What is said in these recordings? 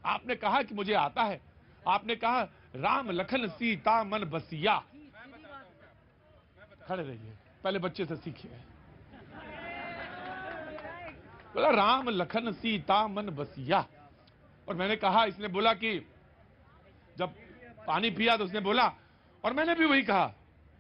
आपने कहा कि मुझे आता है, आपने कहा राम लखन सीता मन बसिया। खड़े रहिए, पहले बच्चे से सीखिए। बोला राम लखन सीता मन बसिया। और मैंने कहा, इसने बोला कि जब पानी पिया तो उसने बोला, और मैंने भी वही कहा,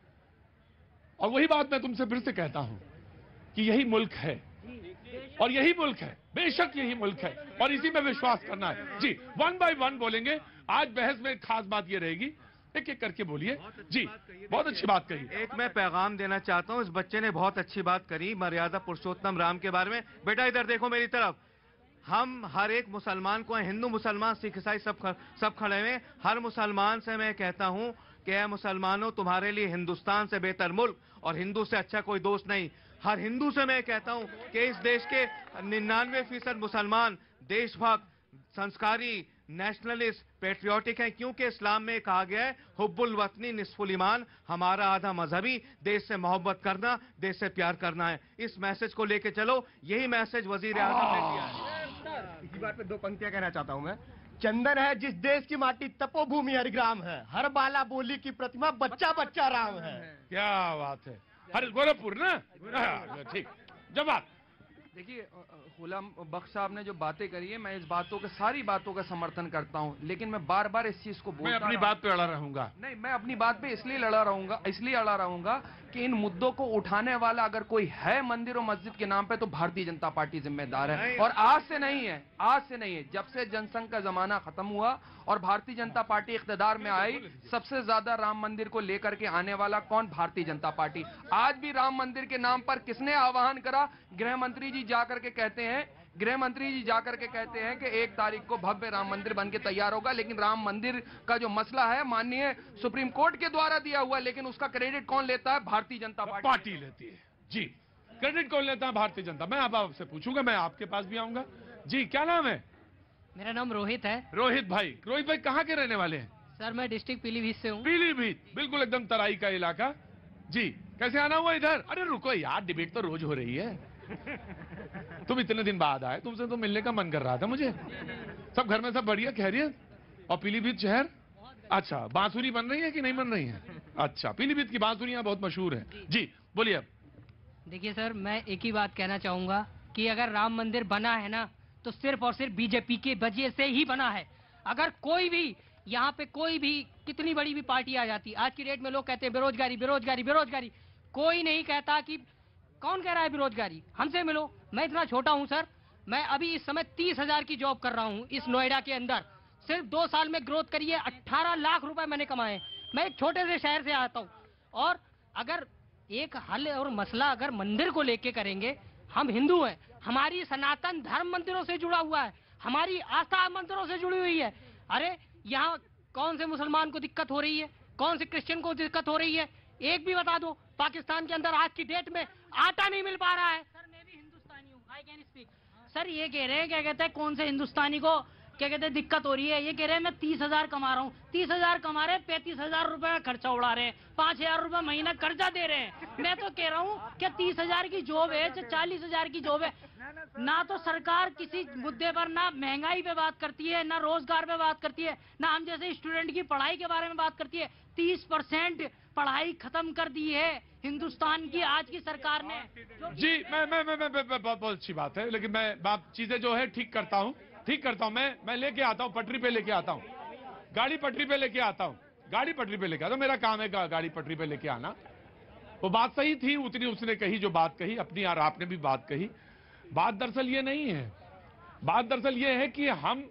और वही बात मैं तुमसे फिर से कहता हूं कि यही मुल्क है, और यही मुल्क है, बेशक यही मुल्क है, और इसी में विश्वास करना है। जी, 1 बाय 1 बोलेंगे। आज बहस में खास बात ये रहेगी, एक एक करके बोलिए। जी, बहुत अच्छी बात कही। एक मैं पैगाम देना चाहता हूं, इस बच्चे ने बहुत अच्छी बात करी मर्यादा पुरुषोत्तम राम के बारे में। बेटा इधर देखो मेरी तरफ, हम हर एक मुसलमान को, हिंदू मुसलमान सिख ईसाई सब खड़े हुए, हर मुसलमान से मैं कहता हूं कि ऐ मुसलमानों, तुम्हारे लिए हिंदुस्तान से बेहतर मुल्क और हिंदू से अच्छा कोई दोस्त नहीं। हर हिंदू से मैं कहता हूं कि इस देश के 99% मुसलमान देशभक्त, संस्कारी, नेशनलिस्ट, पेट्रियोटिक हैं, क्योंकि इस्लाम में कहा गया है हुब्बुल वतनी निस्फुल ईमान, हमारा आधा मजहबी, देश से मोहब्बत करना, देश से प्यार करना है। इस मैसेज को लेके चलो, यही मैसेज वजीर आजम ने दिया है। इसी बात पे 2 पंक्तियां कहना चाहता हूं मैं। चंदन है जिस देश की माटी, तपोभूमि हर ग्राम है, हर बाला बोली की प्रतिमा, बच्चा बच्चा राम है। क्या बात है। हर गोरखपुर ना, ठीक। जवाब देखिए, गुलाम बख्श साहब ने जो बातें करी है, मैं इस बातों के, सारी बातों का समर्थन करता हूं, लेकिन मैं बार बार इस चीज को बोलता, मैं अपनी बात पे अड़ा रहूंगा। नहीं, मैं अपनी बात पे इसलिए अड़ा रहूंगा कि इन मुद्दों को उठाने वाला अगर कोई है मंदिर और मस्जिद के नाम पे, तो भारतीय जनता पार्टी जिम्मेदार है। और आज से नहीं है, जब से जनसंघ का जमाना खत्म हुआ और भारतीय जनता पार्टी इख्तिदार में आई, सबसे ज्यादा राम मंदिर को लेकर के आने वाला कौन? भारतीय जनता पार्टी। आज भी राम मंदिर के नाम पर किसने आह्वान करा? गृह मंत्री जी जाकर के कहते हैं कि 1 तारीख को भव्य राम मंदिर बन के तैयार होगा, लेकिन राम मंदिर का जो मसला है माननीय सुप्रीम कोर्ट के द्वारा दिया हुआ, लेकिन उसका क्रेडिट कौन लेता है? भारतीय जनता पार्टी लेती है। जी, क्रेडिट कौन लेता है? भारतीय जनता। मैं अब आपसे पूछूंगा, मैं आपके पास भी आऊंगा। जी, क्या नाम है? मेरा नाम रोहित है। रोहित भाई कहाँ के रहने वाले हैं? सर मैं डिस्ट्रिक्ट पीलीभीत से हूँ। पीलीभीत, बिल्कुल एकदम तराई का इलाका। जी, कैसे आना हुआ इधर? अरे रुको यार, डिबेट तो रोज हो रही है। तुम इतने दिन बाद आए, तुमसे तो मिलने का मन कर रहा था मुझे। सब घर में सब बढ़िया, खैरियत? और पीलीभीत शहर, अच्छा, बांसुरी बन रही है कि नहीं बन रही है? अच्छा, पीलीभीत की बांसुरियां बहुत मशहूर है। जी बोलिए। अब देखिए सर, मैं एक ही बात कहना चाहूंगा कि अगर राम मंदिर बना है ना, तो सिर्फ और सिर्फ बीजेपी के वजह से ही बना है। अगर कोई भी यहाँ पे, कोई भी, कितनी बड़ी भी पार्टी आ जाती, आज की डेट में लोग कहते हैं बेरोजगारी बेरोजगारी बेरोजगारी, कोई नहीं कहता कि कौन कह रहा है बेरोजगारी? हमसे मिलो। मैं इतना छोटा हूं सर, मैं अभी इस समय 30,000 की जॉब कर रहा हूं इस नोएडा के अंदर। सिर्फ 2 साल में ग्रोथ करी है, 18 लाख रुपए मैंने कमाए। मैं एक छोटे से शहर से आता हूं, और अगर एक हल और मसला अगर मंदिर को लेके करेंगे, हम हिंदू हैं, हमारी सनातन धर्म मंदिरों से जुड़ा हुआ है, हमारी आस्था मंदिरों से जुड़ी हुई है। अरे यहाँ कौन से मुसलमान को दिक्कत हो रही है? कौन से क्रिश्चियन को दिक्कत हो रही है? एक भी बता दो। पाकिस्तान के अंदर आज की डेट में आटा नहीं मिल पा रहा है। सर मैं भी हिंदुस्तानी हूँ, आई कैन स्पीक। सर ये कह रहे हैं, क्या कहते हैं, कौन से हिंदुस्तानी को क्या कहते हैं दिक्कत हो रही है? ये कह रहे हैं मैं 30,000 कमा रहा हूँ। 30,000 कमा रहे हैं, 35,000 रुपए का खर्चा उड़ा रहे हैं, 5,000 रुपए महीना कर्जा दे रहे हैं। मैं तो कह रहा हूँ क्या 30,000 की जॉब है, 40,000 की जॉब है, ना तो सरकार किसी मुद्दे पर ना महंगाई पे बात करती है, ना रोजगार पे बात करती है, ना हम जैसे स्टूडेंट की पढ़ाई के बारे में बात करती है। 30% पढ़ाई खत्म कर दी है हिंदुस्तान की आज की सरकार ने। जी, मैं बहुत अच्छी बात है, लेकिन मैं चीजें जो है ठीक करता हूँ। मैं लेके आता हूँ, पटरी पे लेके आता हूँ, गाड़ी पटरी पे लेके आता हूँ, मेरा काम है गाड़ी पटरी पे लेके आना। वो बात सही थी, उतनी उसने कही जो बात कही अपनी, और आपने भी बात कही। बात दरअसल ये नहीं है, बात दरअसल ये है कि हम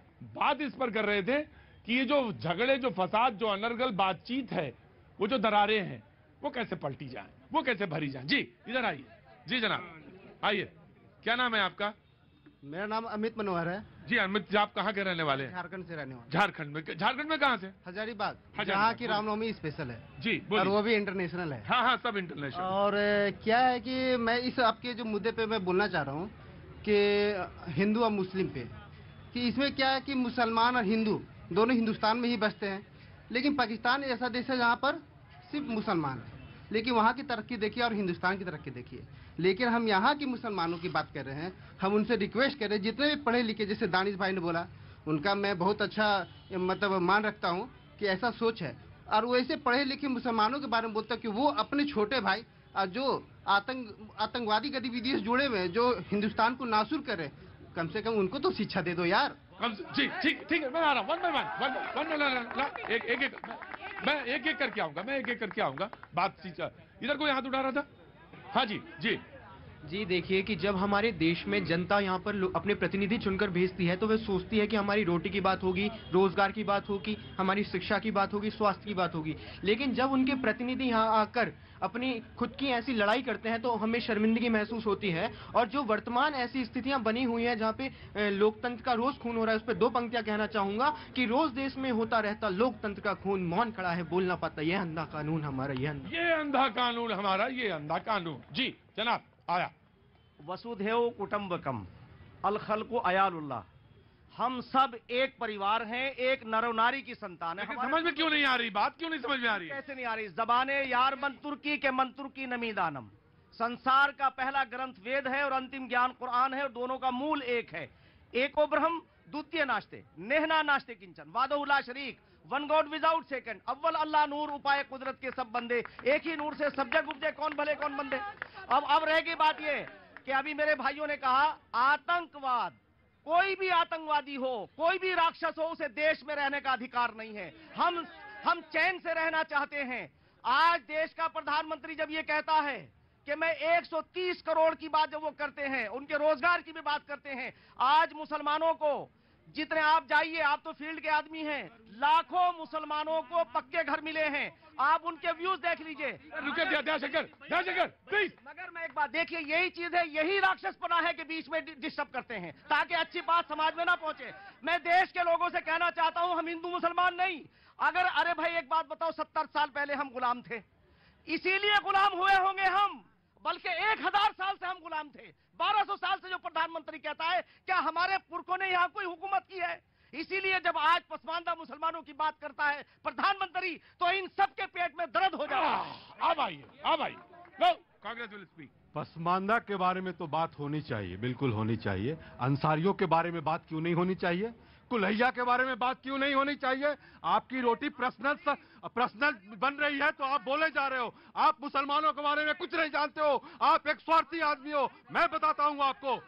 बात इस पर कर रहे थे कि ये जो झगड़े, जो फसाद, जो अनर्गल बातचीत है, वो जो दरारें हैं, वो कैसे पलटी जाए, वो कैसे भरी जाए। जी इधर आइए। जी जनाब आइए। क्या नाम है आपका? मेरा नाम अमित मनोहर है। जी अमित जी, आप कहाँ के रहने वाले हैं? झारखंड से रहने वाले। झारखंड में कहाँ से? हजारीबाग, जहाँ की रामनवमी स्पेशल है। जी और वो भी इंटरनेशनल है। हाँ, सब इंटरनेशनल। और क्या है कि मैं इस आपके जो मुद्दे पे मैं बोलना चाह रहा हूँ कि हिंदू और मुस्लिम पे, कि इसमें क्या है कि मुसलमान और हिंदू दोनों हिंदुस्तान में ही बसते हैं, लेकिन पाकिस्तान ऐसा देश है जहाँ पर सिर्फ मुसलमान है। लेकिन वहाँ की तरक्की देखिए और हिंदुस्तान की तरक्की देखिए। लेकिन हम यहाँ के मुसलमानों की बात कर रहे हैं, हम उनसे रिक्वेस्ट कर रहे हैं, जितने भी पढ़े लिखे, जैसे दानिश भाई ने बोला, उनका मैं बहुत अच्छा मतलब मान रखता हूँ कि ऐसा सोच है। और वो ऐसे पढ़े लिखे मुसलमानों के बारे में बोलता है कि वो अपने छोटे भाई जो आतंकवादी गतिविधियों से जुड़े हुए हैं, जो हिंदुस्तान को नासूर कर रहे हैं, कम से कम उनको तो शिक्षा दे दो यार। जी ठीक ठीक है, मैं आ रहा हूँ, वन बाय वन, एक एक करके आऊंगा, बात इधर कोई हाथ उठा रहा था? हाँ जी जी जी देखिए कि जब हमारे देश में जनता यहाँ पर अपने प्रतिनिधि चुनकर भेजती है तो वे सोचती है कि हमारी रोटी की बात होगी, रोजगार की बात होगी, हमारी शिक्षा की बात होगी, स्वास्थ्य की बात होगी। लेकिन जब उनके प्रतिनिधि यहाँ आकर अपनी खुद की ऐसी लड़ाई करते हैं तो हमें शर्मिंदगी महसूस होती है। और जो वर्तमान ऐसी स्थितियां बनी हुई हैं जहाँ पे लोकतंत्र का रोज खून हो रहा है, उस पर 2 पंक्तियां कहना चाहूंगा कि रोज देश में होता रहता लोकतंत्र का खून, मौन खड़ा है बोल ना पाता, ये अंधा कानून हमारा, ये अंधा कानून हमारा, ये अंधा कानून। जी जनाब आया। वसुधैव कुटुंबकम अल खल्कु अयालुल्लाह, हम सब एक परिवार हैं, एक नर नारी की संतान है। समझ में क्यों नहीं आ रही बात, क्यों नहीं समझ में आ रही? कैसे नहीं आ रही? जबाने यार मन तुर्की के मन तुर्की नमीदानम। संसार का पहला ग्रंथ वेद है और अंतिम ज्ञान कुरान है, और दोनों का मूल एक है। एको ब्रह्म द्वितीय नास्ते, नेहना नास्ते किंचन, वादोहुला शरीक, वन गॉड विदाउट सेकंड, अव्वल अल्लाह नूर, उपाय कुदरत के सब बंदे, एक ही नूर से सब जग उपजे, कौन भले कौन बंदे। अब रह गई बात ये कि अभी मेरे भाइयों ने कहा आतंकवाद, कोई भी आतंकवादी हो, कोई भी राक्षस हो, उसे देश में रहने का अधिकार नहीं है। हम चैन से रहना चाहते हैं। आज देश का प्रधानमंत्री जब ये कहता है कि मैं 130 करोड़ की बात जब वो करते हैं, उनके रोजगार की भी बात करते हैं। आज मुसलमानों को जितने आप जाइए, आप तो फील्ड के आदमी हैं, लाखों मुसलमानों को पक्के घर मिले हैं। आप उनके व्यूज देख लीजिए। रुके दयाशंकर प्लीज। मगर मैं एक बात देखिए, यही चीज है, यही राक्षसपना है कि बीच में डिस्टर्ब करते हैं ताकि अच्छी बात समाज में ना पहुंचे। मैं देश के लोगों से कहना चाहता हूं, हम हिंदू मुसलमान नहीं। अरे भाई एक बात बताओ, 70 साल पहले हम गुलाम थे, इसीलिए गुलाम हुए होंगे हम, बल्कि 1000 साल से हम गुलाम थे। 1200 साल से जो प्रधानमंत्री कहता है, क्या हमारे पुरखों ने यहाँ कोई हुकूमत की है? इसीलिए जब आज पसमानदा मुसलमानों की बात करता है प्रधानमंत्री, तो इन सबके पेट में दर्द हो जाता है। अब आइए लो, कांग्रेस विल स्पीक। पसमानदा के बारे में तो बात होनी चाहिए, बिल्कुल होनी चाहिए। अंसारियों के बारे में बात क्यों नहीं होनी चाहिए? कुल्हैया के बारे में बात क्यों नहीं होनी चाहिए? आपकी रोटी पर्सनल बन रही है तो आप बोले जा रहे हो। आप मुसलमानों के बारे में कुछ नहीं जानते हो, आप एक स्वार्थी आदमी हो। मैं बताता हूं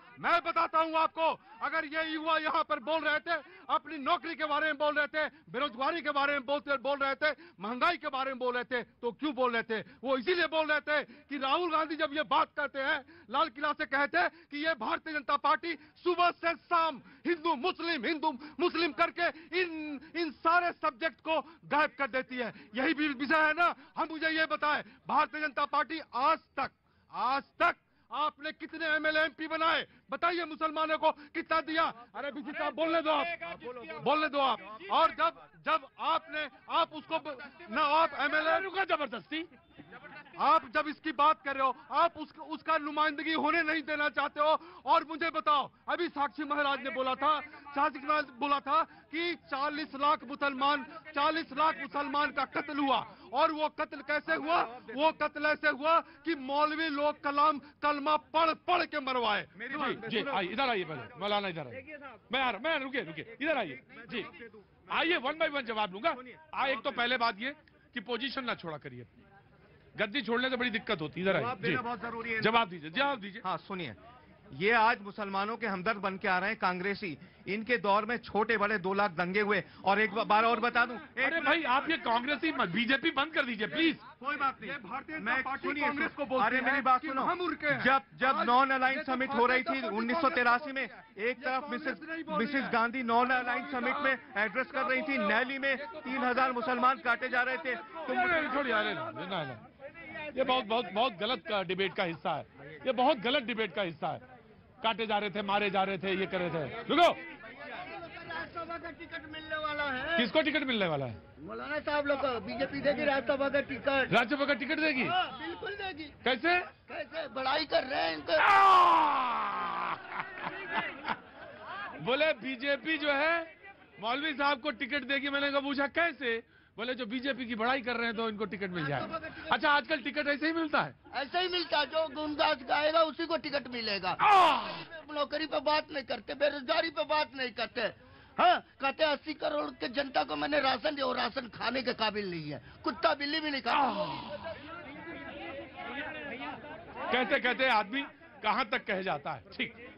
आपको, अगर ये युवा यहाँ पर बोल रहे थे, अपनी नौकरी के बारे में बोल रहे थे, बेरोजगारी के बारे में बोल रहे थे, महंगाई के बारे में बोल रहे थे, तो क्यों बोल रहे थे? वो इसीलिए बोल रहे थे कि राहुल गांधी जब ये बात करते हैं, लाल किला से कहते हैं कि ये भारतीय जनता पार्टी सुबह से शाम हिंदू मुस्लिम करके इन सारे सब्जेक्ट को गायब कर देती है। यही भी विषय है ना। हम मुझे ये बताएं, भारतीय जनता पार्टी आज तक आपने कितने एमएलए एमपी बनाए? बताइए मुसलमानों को कितना दिया? अरे बीसी साहब बोलने दो आप। और जब आप उसको ना, आप एमएलए रुका, जबरदस्ती आप जब इसकी बात कर रहे हो, आप उसका नुमाइंदगी होने नहीं देना चाहते हो। और मुझे बताओ, अभी साक्षी महाराज ने बोला था कि 40 लाख मुसलमान का कत्ल हुआ। और वो कत्ल कैसे हुआ? वो कत्ल ऐसे हुआ कि मौलवी लोग कलमा पढ़ के मरवाए। जी इधर आइए, पहले मौलाना इधर आइए। मैं रुके इधर आइए जी, आइए 1 बाय 1 जवाब दूंगा। एक तो पहले बात ये कि पोजीशन ना छोड़ा करिए, गद्दी छोड़ने से बड़ी दिक्कत होती है। इधर आइए, बहुत जरूरी है। जवाब दीजिए। हाँ सुनिए, ये आज मुसलमानों के हमदर्द बन के आ रहे हैं कांग्रेसी। इनके दौर में छोटे बड़े 2 लाख दंगे हुए। और एक बार और बता दूं, अरे भाई आप ये कांग्रेसी बीजेपी बंद कर दीजिए प्लीज। कोई बात नहीं, मैं कांग्रेस को बोलती अरे मेरी बात सुनो, जब नॉन अलाइन समिट हो रही थी 1983 में, एक तरफ Mrs Gandhi non align summit में एड्रेस कर रही थी, नैली में 3000 मुसलमान काटे जा रहे थे। ये बहुत गलत डिबेट का हिस्सा है, ये बहुत गलत डिबेट का हिस्सा है। काटे जा रहे थे, मारे जा रहे थे, ये कर रहे थे। रुको, राज्यसभा का टिकट मिलने वाला है। किसको टिकट मिलने वाला है? मौलाना साहब लोग बीजेपी देगी राज्यसभा का टिकट। राज्यसभा का टिकट देगी? बिल्कुल देगी। कैसे बड़ाई कर रहे हैं इनको। बोले बीजेपी जो है मौलवी साहब को टिकट देगी। मैंने कहा पूछा कैसे? बोले जो बीजेपी की बड़ाई कर रहे हैं तो इनको टिकट मिल जाए। अच्छा, आजकल टिकट ऐसे ही मिलता है? ऐसे ही मिलता है, जो गुनगास गाएगा उसी को टिकट मिलेगा। नौकरी पे बात नहीं करते, बेरोजगारी पे बात नहीं करते। हाँ, कहते 80 करोड़ के जनता को मैंने राशन दिया, और राशन खाने के काबिल नहीं है, कुत्ता बिल्ली भी नहीं खाता। कहते कहते आदमी कहां तक कह जाता है। ठीक।